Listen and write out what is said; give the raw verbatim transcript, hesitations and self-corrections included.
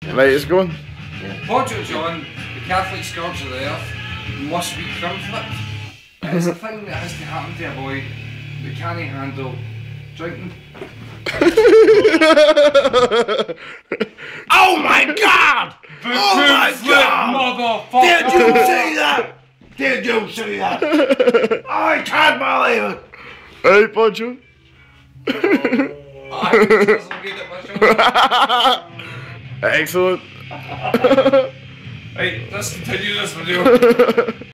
Right, it's going. Portrait John, the Catholic scourge of the earth, must be crim flipped. It's a thing that has to happen to a boy that can't handle drinking. Oh my god! The Oh my crim flip, god! motherfucker! Did you see that? Did you see that? I can't believe it! Right, Poncho? I just get it, my shoulder. Excellent. Right, let's continue this video.